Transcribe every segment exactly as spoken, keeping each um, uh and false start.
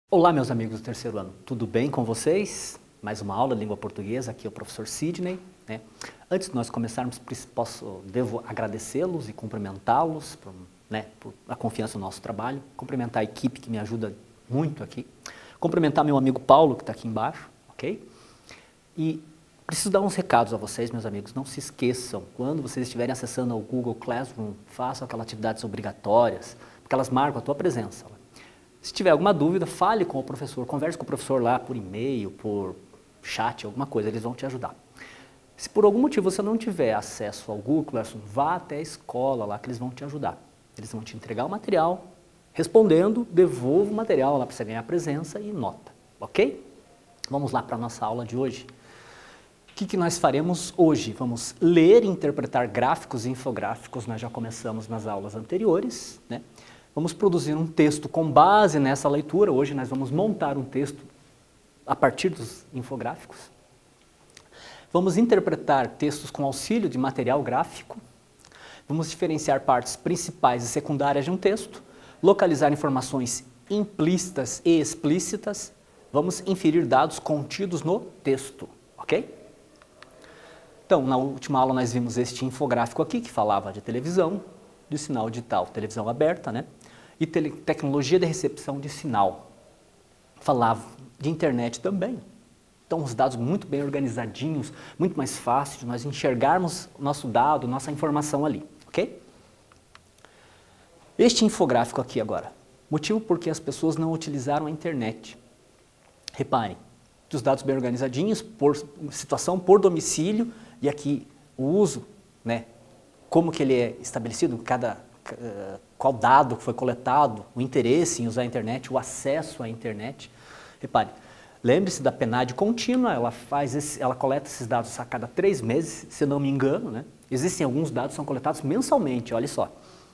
Olá, meus amigos do terceiro ano, tudo bem com vocês? Mais uma aula de língua portuguesa, aqui é o professor Sidney. Né? Antes de nós começarmos, posso, devo agradecê-los e cumprimentá-los por, né, por a confiança no nosso trabalho, cumprimentar a equipe que me ajuda muito aqui, cumprimentar meu amigo Paulo, que está aqui embaixo, ok? E preciso dar uns recados a vocês, meus amigos, não se esqueçam, quando vocês estiverem acessando ao Google Classroom, façam aquelas atividades obrigatórias, porque elas marcam a tua presença. Se tiver alguma dúvida, fale com o professor, converse com o professor lá por e-mail, por chat, alguma coisa, eles vão te ajudar. Se por algum motivo você não tiver acesso ao Google Classroom, vá até a escola lá que eles vão te ajudar. Eles vão te entregar o material, respondendo, devolva o material lá para você ganhar presença e nota, ok? Vamos lá para a nossa aula de hoje. O que, que nós faremos hoje? Vamos ler e interpretar gráficos e infográficos, nós já começamos nas aulas anteriores, né? Vamos produzir um texto com base nessa leitura. Hoje nós vamos montar um texto a partir dos infográficos. Vamos interpretar textos com auxílio de material gráfico. Vamos diferenciar partes principais e secundárias de um texto. Localizar informações implícitas e explícitas. Vamos inferir dados contidos no texto, ok? Então, na última aula nós vimos este infográfico aqui, que falava de televisão, de sinal digital, televisão aberta, né? E tele tecnologia de recepção de sinal. Falava de internet também. Então, os dados muito bem organizadinhos, muito mais fácil de nós enxergarmos o nosso dado, nossa informação ali, ok? Este infográfico aqui agora, motivo por que as pessoas não utilizaram a internet. Reparem, os dados bem organizadinhos, por situação, por domicílio, e aqui o uso, né? Como que ele é estabelecido, cada, qual dado foi coletado, o interesse em usar a internet, o acesso à internet. Repare, lembre-se da PNAD contínua, ela, faz esse, ela coleta esses dados a cada três meses, se não me engano, né? Existem alguns dados que são coletados mensalmente, olha só.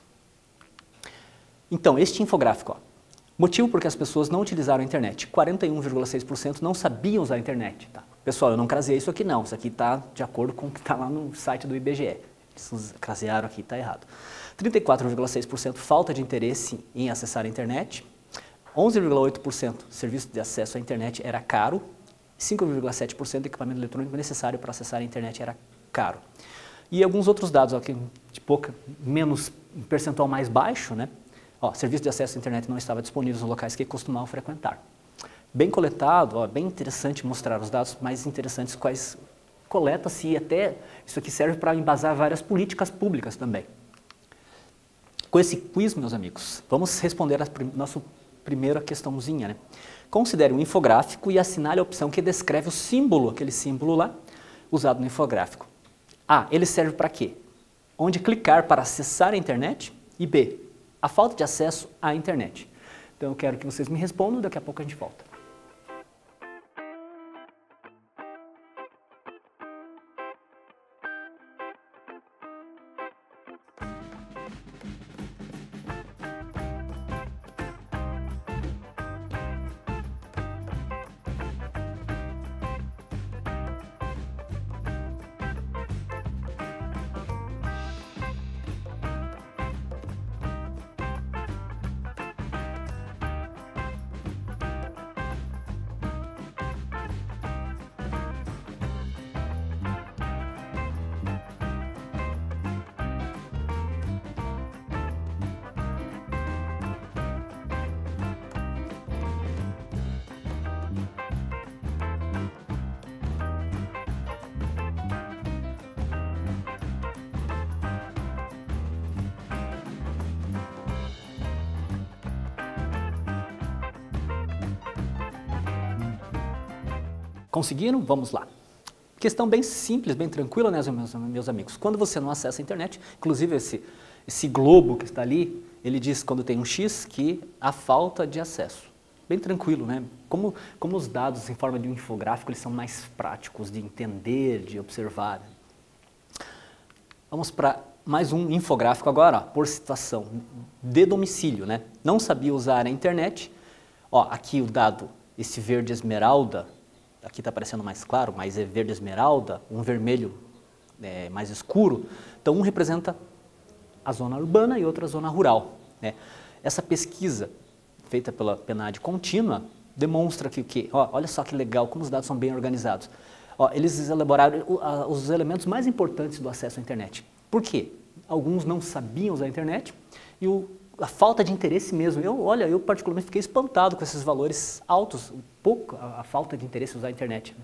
Então, este infográfico, ó, motivo por que as pessoas não utilizaram a internet, quarenta e um vírgula seis por cento não sabiam usar a internet. Tá? Pessoal, eu não crasei isso aqui não, isso aqui está de acordo com o que está lá no site do I B G E. Eles crasearam aqui, está errado. trinta e quatro vírgula seis por cento falta de interesse em acessar a internet. onze vírgula oito por cento serviço de acesso à internet era caro. cinco vírgula sete por cento equipamento eletrônico necessário para acessar a internet era caro. E alguns outros dados aqui, de pouca, menos, um percentual mais baixo, né? Ó, serviço de acesso à internet não estava disponível nos locais que costumavam frequentar. Bem coletado, ó, bem interessante mostrar os dados mais interessantes, quais coleta-se e até isso aqui serve para embasar várias políticas públicas também. Com esse quiz, meus amigos, vamos responder a prim nossa primeira questãozinha, né? Considere um infográfico e assinale a opção que descreve o símbolo, aquele símbolo lá, usado no infográfico. A, ele serve para quê? Onde clicar para acessar a internet? E B, a falta de acesso à internet. Então eu quero que vocês me respondam, daqui a pouco a gente volta. Conseguiram? Vamos lá. Questão bem simples, bem tranquila, né, meus, meus amigos? Quando você não acessa a internet, inclusive esse, esse globo que está ali, ele diz quando tem um X que há falta de acesso. Bem tranquilo, né? Como, como os dados em forma de um infográfico, eles são mais práticos de entender, de observar. Vamos para mais um infográfico agora, ó, por situação de domicílio, né? Não sabia usar a internet. Ó, aqui o dado, esse verde esmeralda, aqui está aparecendo mais claro, mas é verde esmeralda, um vermelho é, mais escuro. Então, um representa a zona urbana e outra a zona rural, né? Essa pesquisa feita pela PNAD contínua, demonstra que o quê? Ó, olha só que legal, como os dados são bem organizados. Ó, eles elaboraram os elementos mais importantes do acesso à internet. Por quê? Alguns não sabiam usar a internet e o, a falta de interesse mesmo. Eu, olha, eu particularmente fiquei espantado com esses valores altos, um pouco a, a falta de interesse em usar a internet.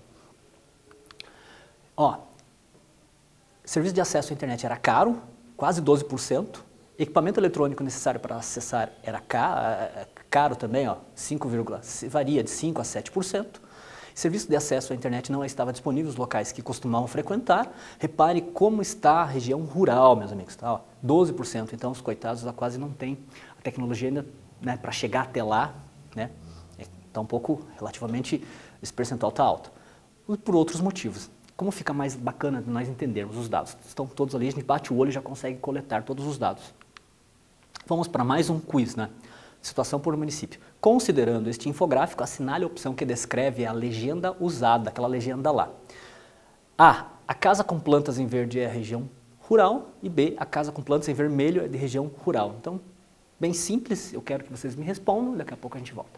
Ó, serviço de acesso à internet era caro, quase doze por cento. Equipamento eletrônico necessário para acessar era caro, caro também, ó, cinco, varia de cinco a sete por cento. Serviço de acesso à internet não estava disponível nos locais que costumavam frequentar. Repare como está a região rural, meus amigos, tá? Ó, doze por cento, então os coitados lá quase não têm a tecnologia ainda, né, para chegar até lá, né? Está um pouco, relativamente, esse percentual está alto. Por outros motivos. Como fica mais bacana nós entendermos os dados? Estão todos ali, a gente bate o olho e já consegue coletar todos os dados. Vamos para mais um quiz, né? Situação por município. Considerando este infográfico, assinale a opção que descreve a legenda usada, aquela legenda lá. A. A casa com plantas em verde é a região rural. E B. A casa com plantas em vermelho é de região rural. Então, bem simples, eu quero que vocês me respondam e daqui a pouco a gente volta.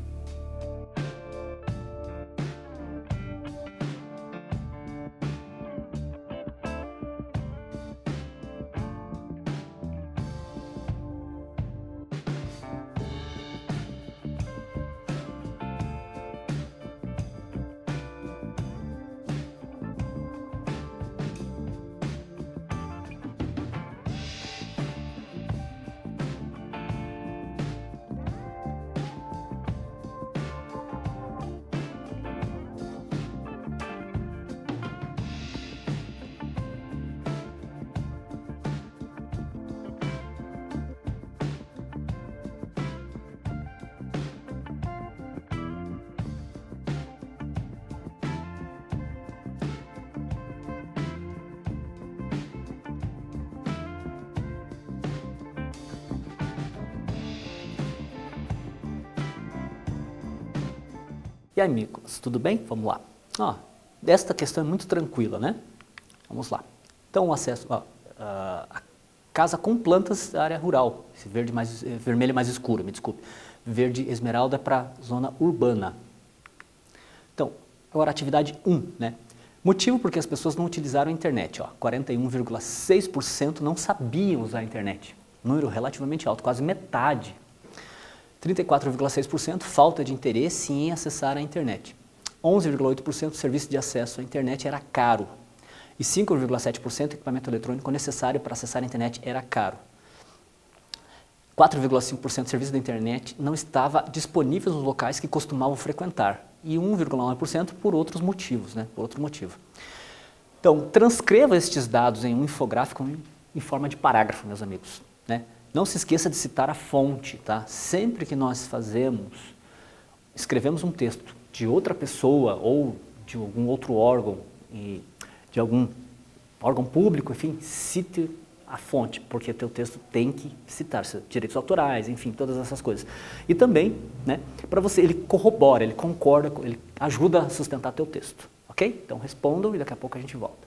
E aí, amigos, tudo bem? Vamos lá. Ó, esta questão é muito tranquila, né? Vamos lá. Então, o acesso, ó, a casa com plantas da área rural, esse verde mais, vermelho mais escuro, me desculpe. Verde esmeralda é para zona urbana. Então, agora atividade um, né? Motivo porque as pessoas não utilizaram a internet, ó, quarenta e um vírgula seis por cento não sabiam usar a internet. Número relativamente alto, quase metade. trinta e quatro vírgula seis por cento falta de interesse em acessar a internet. onze vírgula oito por cento serviço de acesso à internet era caro. E cinco vírgula sete por cento equipamento eletrônico necessário para acessar a internet era caro. quatro vírgula cinco por cento serviço da internet não estava disponível nos locais que costumavam frequentar. E um vírgula nove por cento por outros motivos, né? Por outro motivo. Então, transcreva estes dados em um infográfico em, em forma de parágrafo, meus amigos, né? Não se esqueça de citar a fonte, tá? Sempre que nós fazemos, escrevemos um texto de outra pessoa ou de algum outro órgão, de algum órgão público, enfim, cite a fonte, porque teu texto tem que citar direitos autorais, enfim, todas essas coisas. E também, né, para você, ele corrobora, ele concorda, ele ajuda a sustentar teu texto, ok? Então respondam e daqui a pouco a gente volta.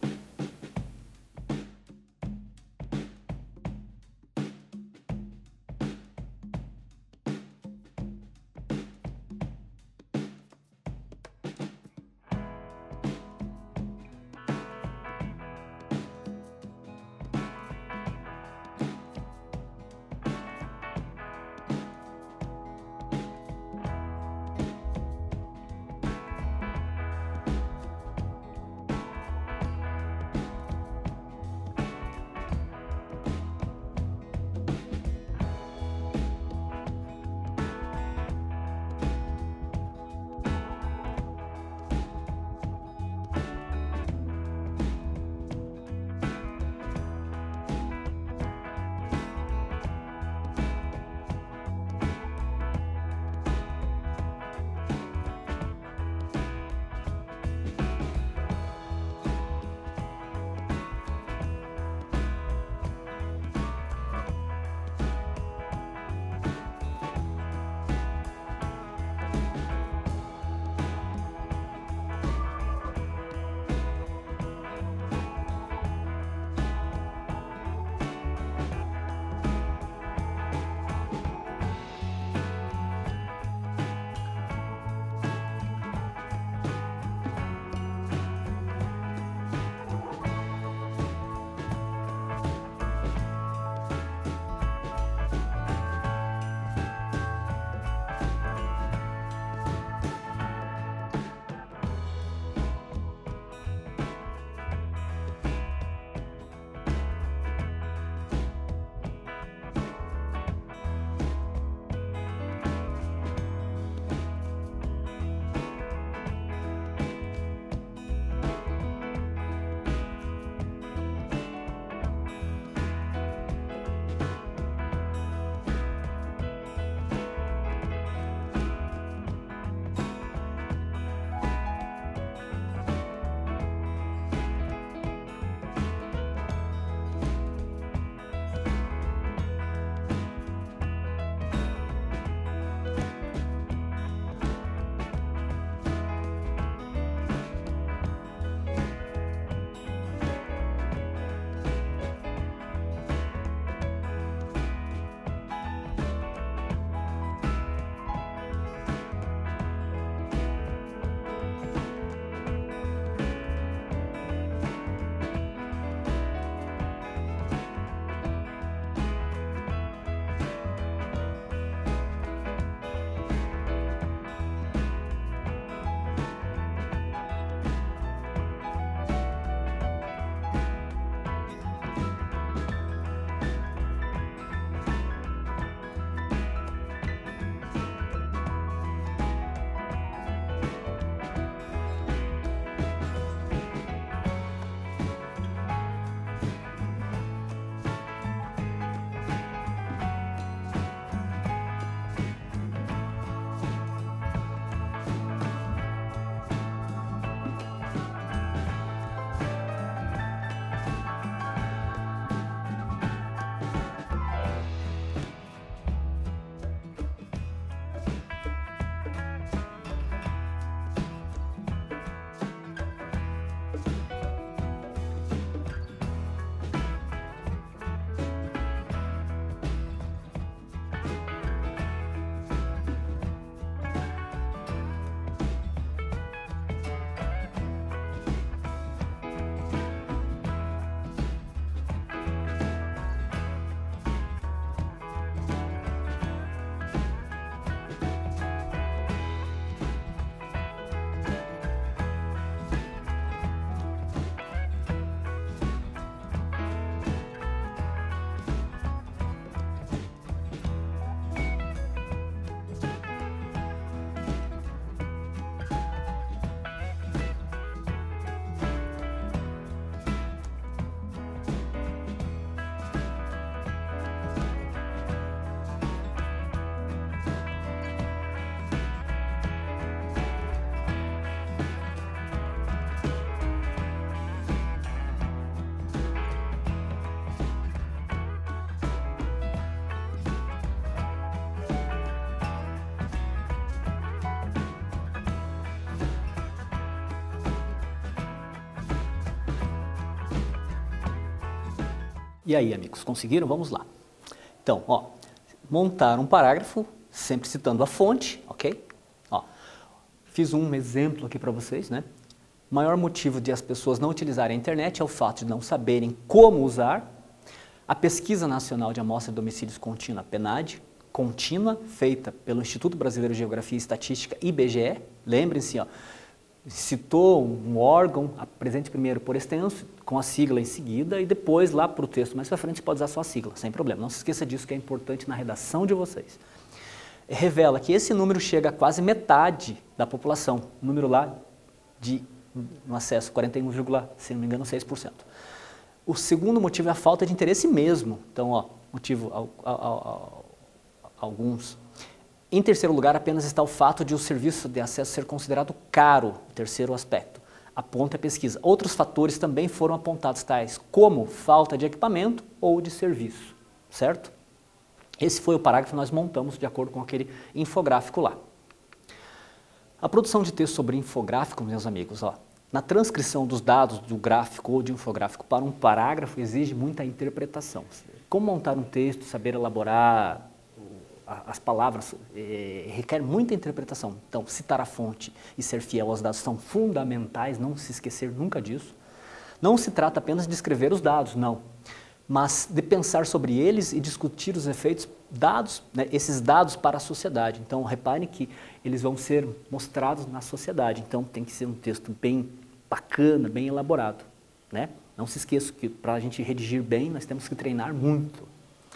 E aí, amigos, conseguiram? Vamos lá. Então, ó, montar um parágrafo, sempre citando a fonte, ok? Ó, fiz um exemplo aqui para vocês, né? O maior motivo de as pessoas não utilizarem a internet é o fato de não saberem como usar. A Pesquisa Nacional de Amostra de Domicílios Contínua, PNAD, contínua, feita pelo Instituto Brasileiro de Geografia e Estatística, I B G E. Lembrem-se, ó, citou um órgão, apresente primeiro por extenso, com a sigla em seguida, e depois lá para o texto mais para frente pode usar só a sigla, sem problema. Não se esqueça disso, que é importante na redação de vocês. Revela que esse número chega a quase metade da população, número lá de no acesso quarenta e um, se não me engano, seis por cento. O segundo motivo é a falta de interesse mesmo. Então, ó, motivo ao, ao, ao, alguns. Em terceiro lugar, apenas está o fato de o serviço de acesso ser considerado caro, o terceiro aspecto. Aponta a pesquisa. Outros fatores também foram apontados, tais como falta de equipamento ou de serviço, certo? Esse foi o parágrafo que nós montamos de acordo com aquele infográfico lá. A produção de texto sobre infográfico, meus amigos, ó, na transcrição dos dados do gráfico ou de infográfico para um parágrafo exige muita interpretação. Como montar um texto, saber elaborar as palavras, é, requer muita interpretação. Então, citar a fonte e ser fiel aos dados são fundamentais, não se esquecer nunca disso. Não se trata apenas de escrever os dados, não, mas de pensar sobre eles e discutir os efeitos dados, né, esses dados para a sociedade. Então, reparem que eles vão ser mostrados na sociedade, então tem que ser um texto bem bacana, bem elaborado, né? Não se esqueça que para a gente redigir bem, nós temos que treinar muito.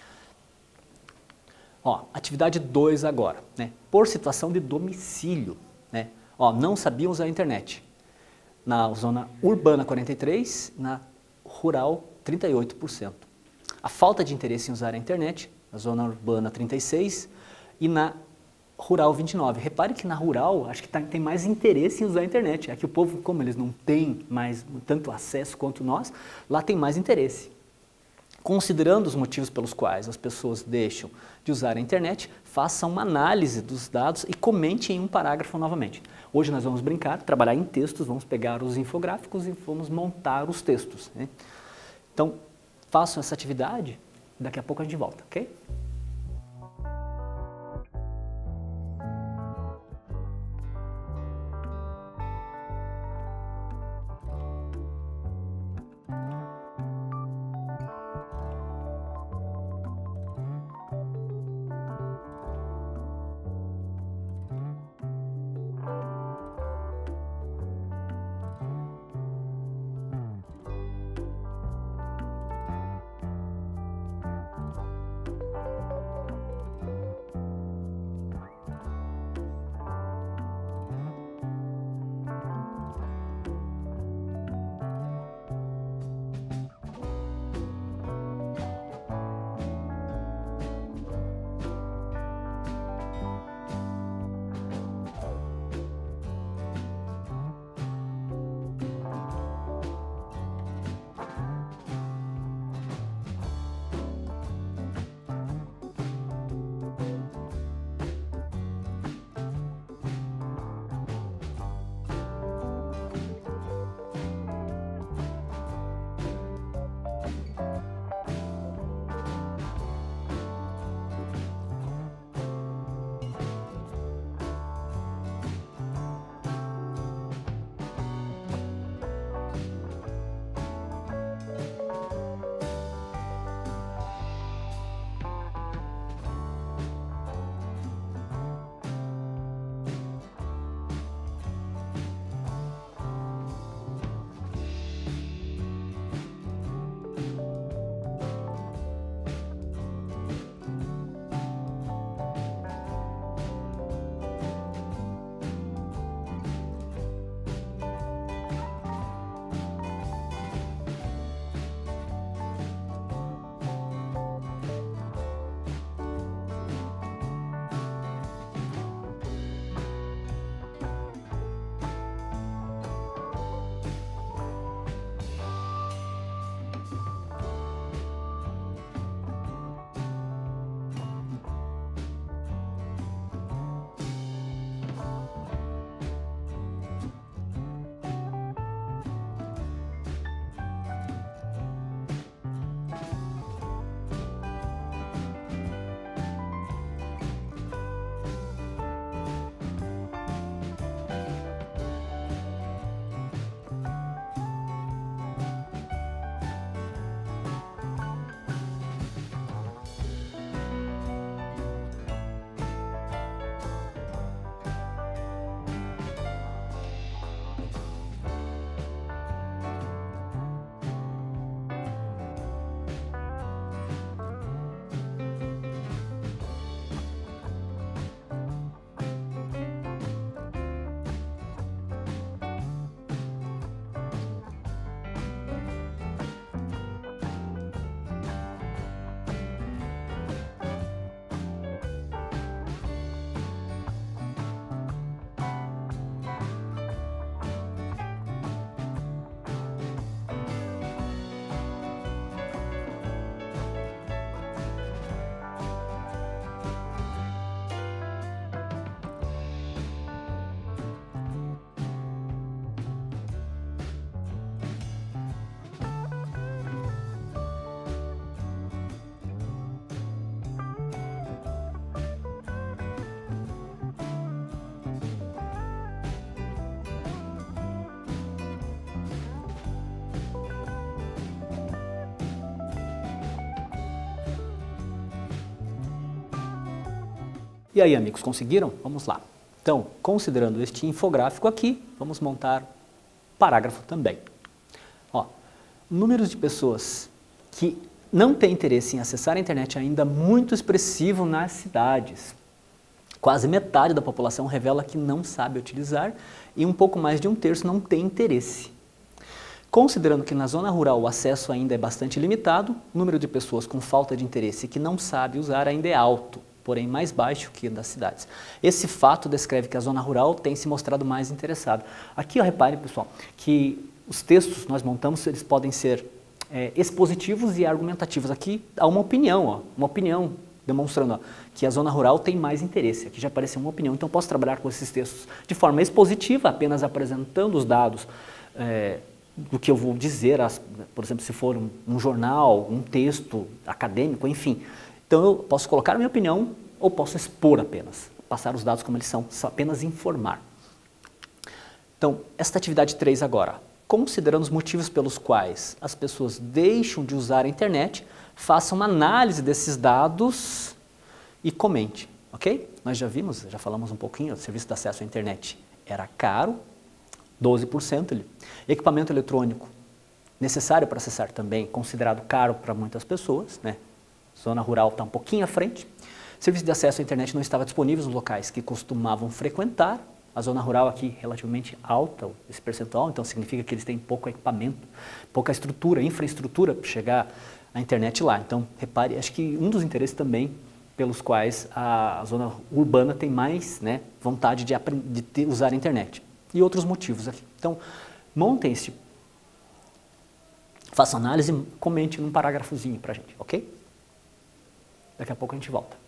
Ó, atividade dois agora, né? Por situação de domicílio, né? Ó, não sabiam usar a internet. Na zona urbana, quarenta e três por cento, na rural, trinta e oito por cento. A falta de interesse em usar a internet, na zona urbana, trinta e seis por cento, e na rural, vinte e nove por cento. Repare que na rural, acho que tá, tem mais interesse em usar a internet. É que o povo, como eles não têm mais tanto acesso quanto nós, lá tem mais interesse. Considerando os motivos pelos quais as pessoas deixam de usar a internet, faça uma análise dos dados e comente em um parágrafo novamente. Hoje nós vamos brincar, trabalhar em textos, vamos pegar os infográficos e vamos montar os textos, né? Então, façam essa atividade, daqui a pouco a gente volta, ok? E aí, amigos, conseguiram? Vamos lá. Então, considerando este infográfico aqui, vamos montar parágrafo também. Ó, números de pessoas que não têm interesse em acessar a internet ainda muito expressivo nas cidades. Quase metade da população revela que não sabe utilizar e um pouco mais de um terço não tem interesse. Considerando que na zona rural o acesso ainda é bastante limitado, o número de pessoas com falta de interesse que não sabe usar ainda é alto, porém mais baixo que das cidades. Esse fato descreve que a zona rural tem se mostrado mais interessada. Aqui, ó, reparem, pessoal, que os textos que nós montamos, eles podem ser é, expositivos e argumentativos. Aqui há uma opinião, ó, uma opinião demonstrando ó, que a zona rural tem mais interesse. Aqui já apareceu uma opinião, então posso trabalhar com esses textos de forma expositiva, apenas apresentando os dados é, do que eu vou dizer, as, por exemplo, se for um, um jornal, um texto acadêmico, enfim. Então eu posso colocar a minha opinião ou posso expor apenas, passar os dados como eles são, só apenas informar. Então, esta atividade três agora, considerando os motivos pelos quais as pessoas deixam de usar a internet, faça uma análise desses dados e comente, ok? Nós já vimos, já falamos um pouquinho, o serviço de acesso à internet era caro, doze por cento. Ele. Equipamento eletrônico necessário para acessar também, considerado caro para muitas pessoas, né? Zona rural está um pouquinho à frente. Serviço de acesso à internet não estava disponível nos locais que costumavam frequentar. A zona rural aqui relativamente alta, esse percentual, então significa que eles têm pouco equipamento, pouca estrutura, infraestrutura para chegar à internet lá. Então, repare, acho que um dos interesses também pelos quais a zona urbana tem mais, né, vontade de, de ter, usar a internet. E outros motivos aqui. Então, montem esse, faça análise e comente num parágrafozinho para a gente, ok? Daqui a pouco a gente volta.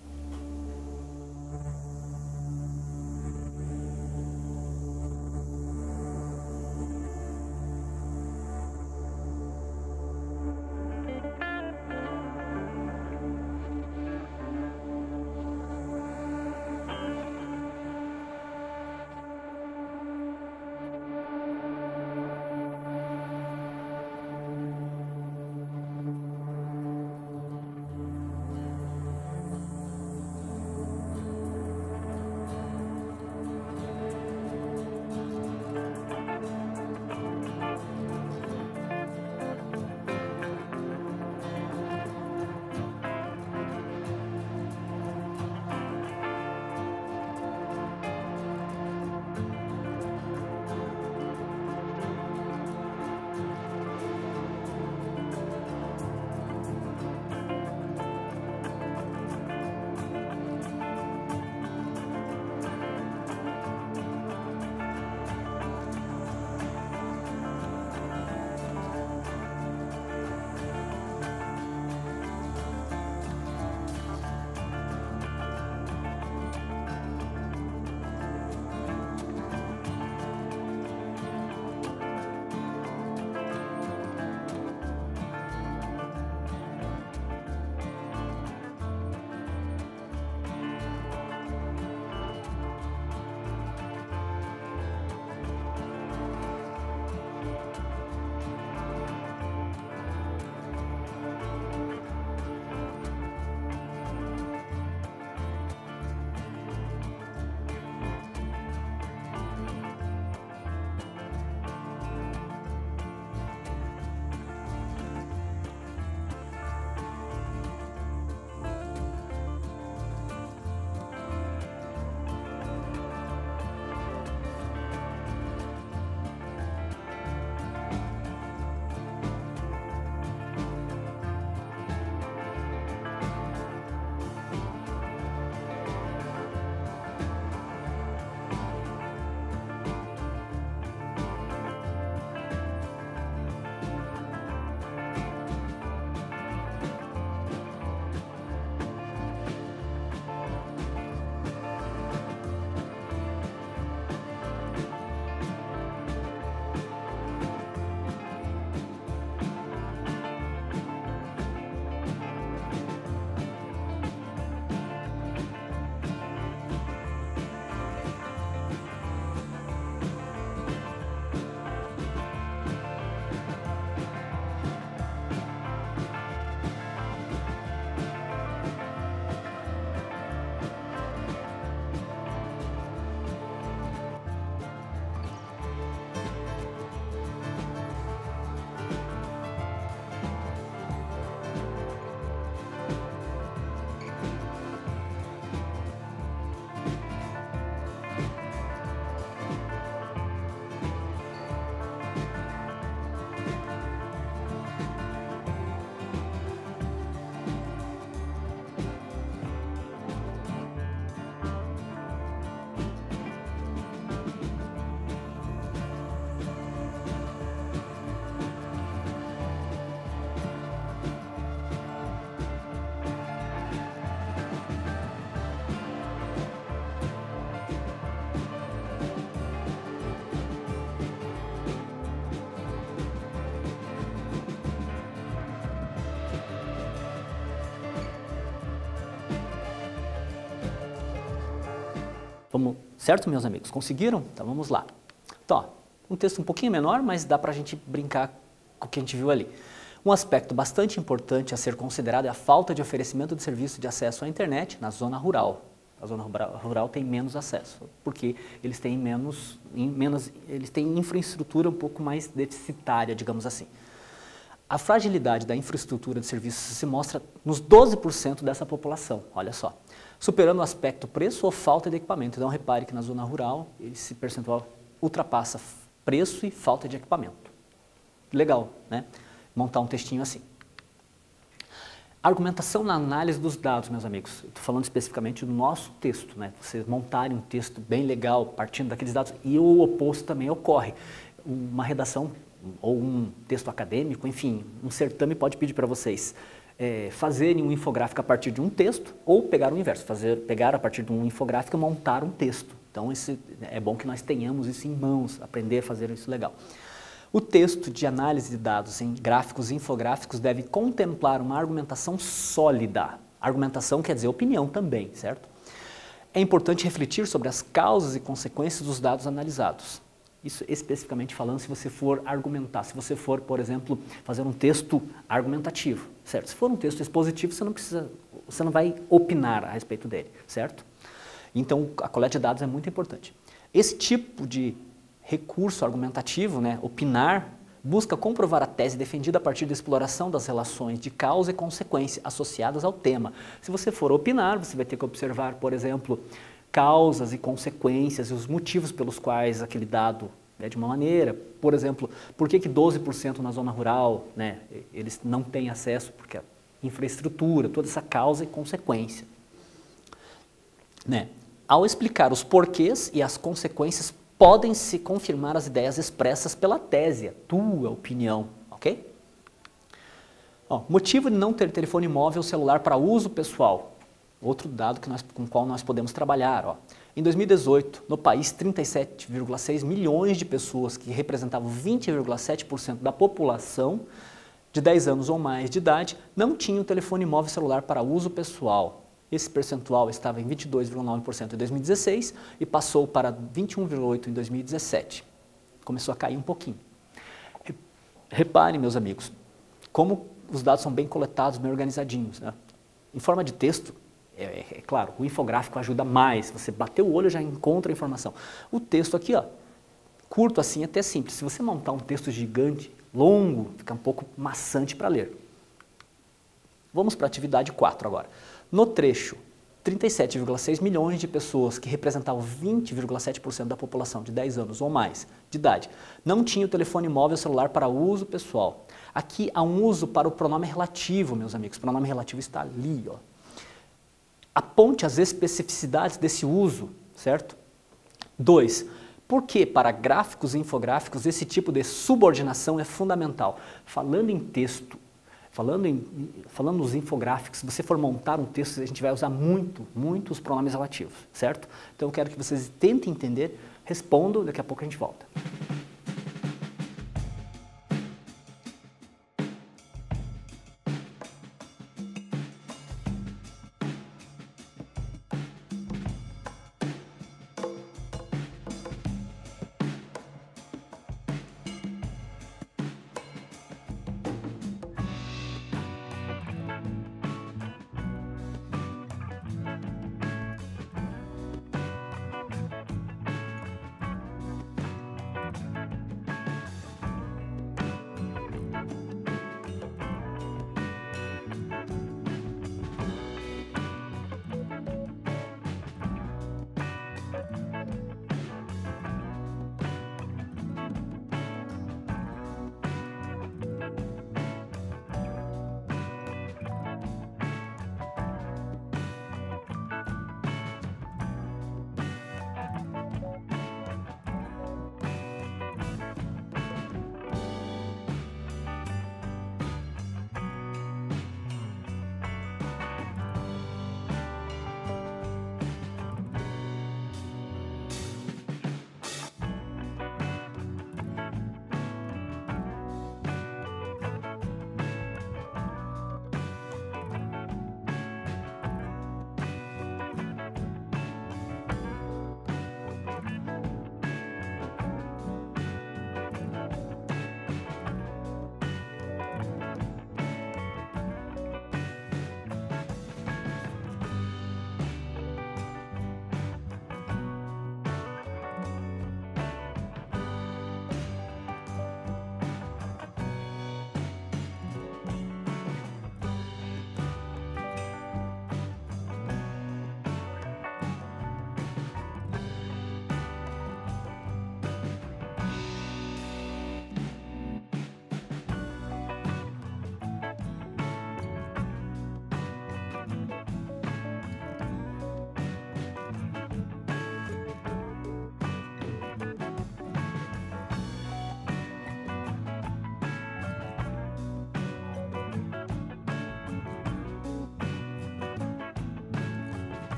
Vamos, certo, meus amigos? Conseguiram? Então vamos lá. Então, ó, um texto um pouquinho menor, mas dá para a gente brincar com o que a gente viu ali. Um aspecto bastante importante a ser considerado é a falta de oferecimento de serviço de acesso à internet na zona rural. A zona rural tem menos acesso, porque eles têm menos, menos eles têm infraestrutura um pouco mais deficitária, digamos assim. A fragilidade da infraestrutura de serviços se mostra nos doze por cento dessa população, olha só. Superando o aspecto preço ou falta de equipamento. Então repare que na zona rural esse percentual ultrapassa preço e falta de equipamento. Legal, né? Montar um textinho assim. Argumentação na análise dos dados, meus amigos. Estou falando especificamente do nosso texto, né? Vocês montarem um texto bem legal, partindo daqueles dados, e o oposto também ocorre. Uma redação ou um texto acadêmico, enfim, um certame pode pedir para vocês é, fazerem um infográfico a partir de um texto, ou pegar o inverso, fazer, pegar a partir de um infográfico e montar um texto. Então, esse, é bom que nós tenhamos isso em mãos, aprender a fazer isso legal. O texto de análise de dados em gráficos e infográficos deve contemplar uma argumentação sólida. Argumentação quer dizer opinião também, certo? É importante refletir sobre as causas e consequências dos dados analisados. Isso especificamente falando se você for argumentar, se você for, por exemplo, fazer um texto argumentativo, certo? Se for um texto expositivo, você não precisa, você não vai opinar a respeito dele, certo? Então, a coleta de dados é muito importante. Esse tipo de recurso argumentativo, né, opinar, busca comprovar a tese defendida a partir da exploração das relações de causa e consequência associadas ao tema. Se você for opinar, você vai ter que observar, por exemplo, causas e consequências e os motivos pelos quais aquele dado é de uma maneira. Por exemplo, por que que doze por cento na zona rural, né, eles não têm acesso, porque a infraestrutura, toda essa causa e consequência. Né? Ao explicar os porquês e as consequências, podem se confirmar as ideias expressas pela tese, a tua opinião, ok? Ó, motivo de não ter telefone móvel ou celular para uso pessoal. Outro dado que nós, com o qual nós podemos trabalhar. Ó. Em dois mil e dezoito, no país, trinta e sete vírgula seis milhões de pessoas, que representavam vinte vírgula sete por cento da população de dez anos ou mais de idade, não tinham telefone móvel e celular para uso pessoal. Esse percentual estava em vinte e dois vírgula nove por cento em dois mil e dezesseis e passou para vinte e um vírgula oito por cento em dois mil e dezessete. Começou a cair um pouquinho. Reparem, meus amigos, como os dados são bem coletados, bem organizadinhos. Né? Em forma de texto, é, é, é claro, o infográfico ajuda mais. Você bateu o olho e já encontra a informação. O texto aqui, ó, curto assim, até simples. Se você montar um texto gigante, longo, fica um pouco maçante para ler. Vamos para a atividade quatro agora. No trecho, trinta e sete vírgula seis milhões de pessoas, que representavam vinte vírgula sete por cento da população de dez anos ou mais de idade, não tinham telefone móvel ou celular para uso pessoal. Aqui há um uso para o pronome relativo, meus amigos. O pronome relativo está ali. Ó. Aponte as especificidades desse uso, certo? Dois, por que para gráficos e infográficos esse tipo de subordinação é fundamental? Falando em texto, Falando, em, falando nos infográficos, se você for montar um texto, a gente vai usar muito, muito os pronomes relativos, certo? Então eu quero que vocês tentem entender, respondam, daqui a pouco a gente volta.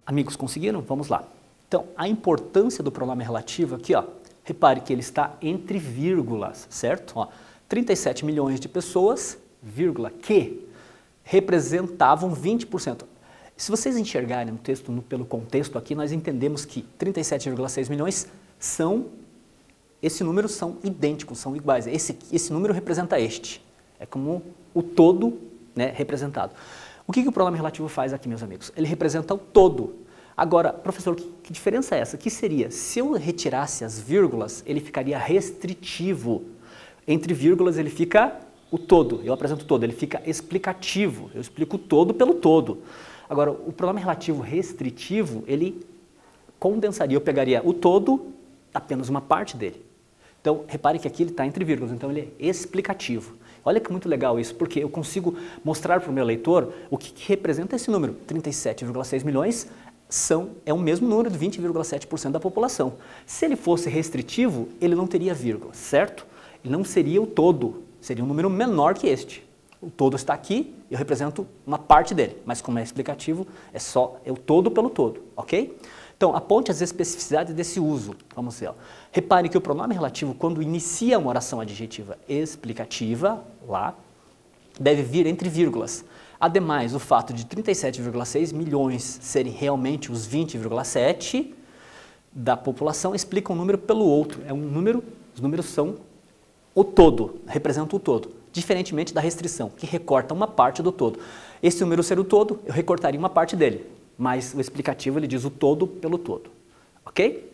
Amigos, conseguiram? Vamos lá. Então, a importância do pronome relativo aqui, ó, repare que ele está entre vírgulas, certo? Ó, trinta e sete milhões de pessoas, vírgula, que representavam vinte por cento. Se vocês enxergarem o texto no, pelo contexto aqui, nós entendemos que trinta e sete vírgula seis milhões são, esse número são idênticos, são iguais. Esse, esse número representa este. É como o todo, né, representado. O que, que o pronome relativo faz aqui, meus amigos? Ele representa o todo. Agora, professor, que, que diferença é essa? Que seria? Se eu retirasse as vírgulas, ele ficaria restritivo. Entre vírgulas ele fica o todo, eu apresento o todo, ele fica explicativo, eu explico o todo pelo todo. Agora, o pronome relativo restritivo, ele condensaria, eu pegaria o todo, apenas uma parte dele. Então, repare que aqui ele está entre vírgulas, então ele é explicativo. Olha que muito legal isso, porque eu consigo mostrar para o meu leitor o que, que representa esse número, trinta e sete vírgula seis milhões, são, é o mesmo número de vinte vírgula sete por cento da população. Se ele fosse restritivo, ele não teria vírgula, certo? Ele não seria o todo, seria um número menor que este. O todo está aqui, eu represento uma parte dele, mas como é explicativo, é só é o todo pelo todo, ok? Então, aponte as especificidades desse uso. Vamos ver. Ó. Repare que o pronome relativo, quando inicia uma oração adjetiva explicativa, lá, deve vir entre vírgulas. Ademais, o fato de trinta e sete vírgula seis milhões serem realmente os vinte vírgula sete da população explica um número pelo outro. É um número, os números são o todo, representam o todo, diferentemente da restrição, que recorta uma parte do todo. Esse número ser o todo, eu recortaria uma parte dele, mas o explicativo ele diz o todo pelo todo, ok?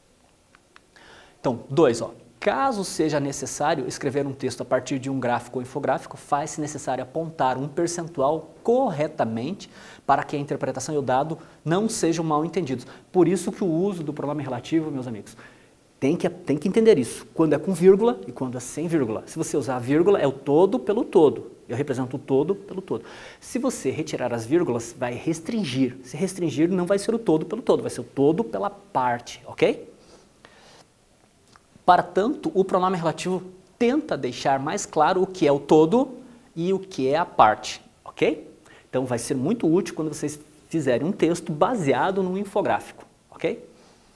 Então, dois, ó. Caso seja necessário escrever um texto a partir de um gráfico ou infográfico, faz-se necessário apontar um percentual corretamente para que a interpretação e o dado não sejam mal entendidos. Por isso que o uso do pronome relativo, meus amigos, tem que, tem que entender isso, quando é com vírgula e quando é sem vírgula. Se você usar a vírgula, é o todo pelo todo. Eu represento o todo pelo todo. Se você retirar as vírgulas, vai restringir. Se restringir, não vai ser o todo pelo todo, vai ser o todo pela parte, ok? Para tanto, o pronome relativo tenta deixar mais claro o que é o todo e o que é a parte, ok? Então, vai ser muito útil quando vocês fizerem um texto baseado num infográfico, ok?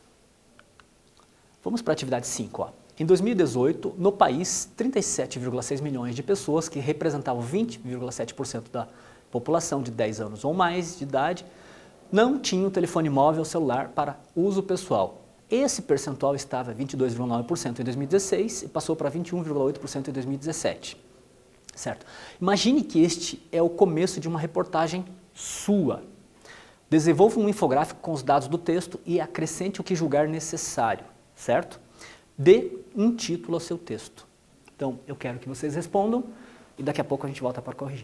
Vamos para a atividade cinco. Ó. Em dois mil e dezoito, no país, trinta e sete vírgula seis milhões de pessoas, que representavam vinte vírgula sete por cento da população de dez anos ou mais de idade, não tinham telefone móvel ou celular para uso pessoal. Esse percentual estava vinte e dois vírgula nove por cento em dois mil e dezesseis e passou para vinte e um vírgula oito por cento em dois mil e dezessete. Certo? Imagine que este é o começo de uma reportagem sua. Desenvolva um infográfico com os dados do texto e acrescente o que julgar necessário, certo? Dê um título ao seu texto. Então, eu quero que vocês respondam e daqui a pouco a gente volta para corrigir.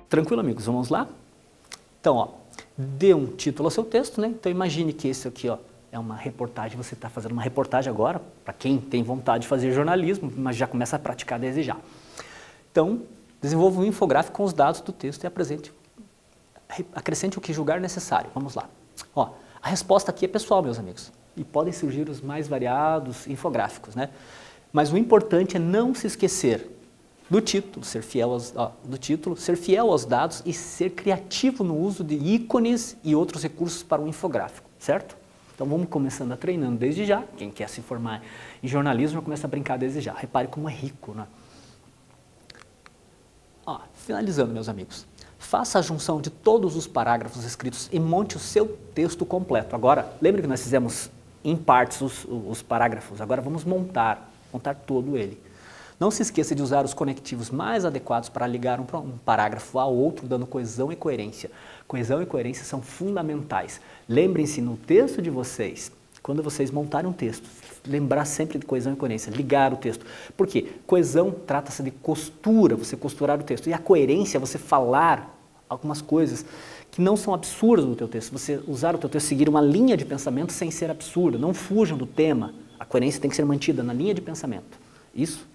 Tranquilo, amigos? Vamos lá? Então, ó, dê um título ao seu texto, né? Então, imagine que esse aqui, ó, é uma reportagem, você está fazendo uma reportagem agora, para quem tem vontade de fazer jornalismo, mas já começa a praticar desde já. Então, desenvolva um infográfico com os dados do texto e apresente, acrescente o que julgar necessário. Vamos lá. Ó, a resposta aqui é pessoal, meus amigos, e podem surgir os mais variados infográficos, né? Mas o importante é não se esquecer do título, ser fiel aos, ó, do título, ser fiel aos dados e ser criativo no uso de ícones e outros recursos para o infográfico, certo? Então vamos começando a treinando desde já. Quem quer se formar em jornalismo já começa a brincar desde já. Repare como é rico, né? Ó, finalizando, meus amigos. Faça a junção de todos os parágrafos escritos e monte o seu texto completo. Agora, lembre que nós fizemos em partes os, os parágrafos. Agora vamos montar, montar todo ele. Não se esqueça de usar os conectivos mais adequados para ligar um, um parágrafo a outro, dando coesão e coerência. Coesão e coerência são fundamentais. Lembrem-se no texto de vocês, quando vocês montarem um texto, lembrar sempre de coesão e coerência, ligar o texto. Por quê? Coesão trata-se de costura, você costurar o texto. E a coerência é você falar algumas coisas que não são absurdas no teu texto. Você usar o teu texto, seguir uma linha de pensamento sem ser absurdo. Não fujam do tema. A coerência tem que ser mantida na linha de pensamento. Isso.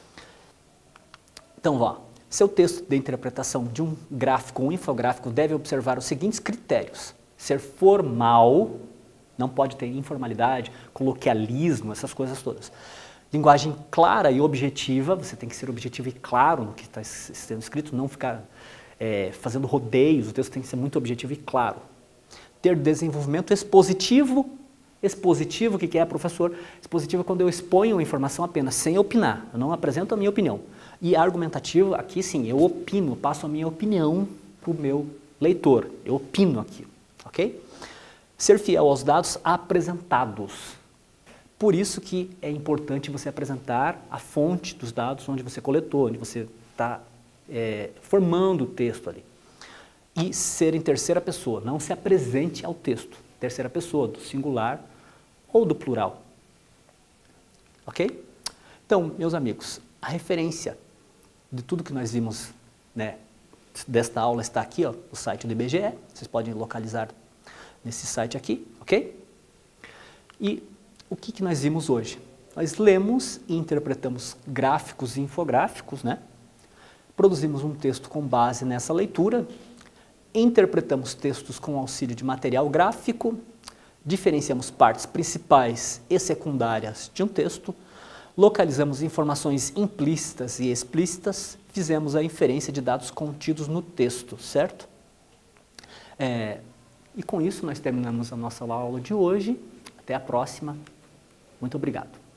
Então, ó, seu texto de interpretação de um gráfico ou um infográfico deve observar os seguintes critérios. Ser formal, não pode ter informalidade, coloquialismo, essas coisas todas. Linguagem clara e objetiva, você tem que ser objetivo e claro no que está sendo escrito, não ficar é, fazendo rodeios, o texto tem que ser muito objetivo e claro. Ter desenvolvimento expositivo. Expositivo, o que é, professor? Expositivo é quando eu exponho a informação apenas, sem opinar, eu não apresento a minha opinião. E argumentativo, aqui sim, eu opino, passo a minha opinião para o meu leitor, eu opino aqui, ok? Ser fiel aos dados apresentados. Por isso que é importante você apresentar a fonte dos dados onde você coletou, onde você está é, formando o texto ali. E ser em terceira pessoa, não se apresente ao texto. Terceira pessoa, do singular ou do plural. Ok? Então, meus amigos, a referência de tudo que nós vimos, né, desta aula está aqui, ó, no site do I B G E. Vocês podem localizar nesse site aqui, ok? E o que, que nós vimos hoje? Nós lemos e interpretamos gráficos e infográficos, né? Produzimos um texto com base nessa leitura. Interpretamos textos com auxílio de material gráfico, diferenciamos partes principais e secundárias de um texto, localizamos informações implícitas e explícitas, fizemos a inferência de dados contidos no texto, certo? É, e com isso nós terminamos a nossa aula de hoje. Até a próxima. Muito obrigado.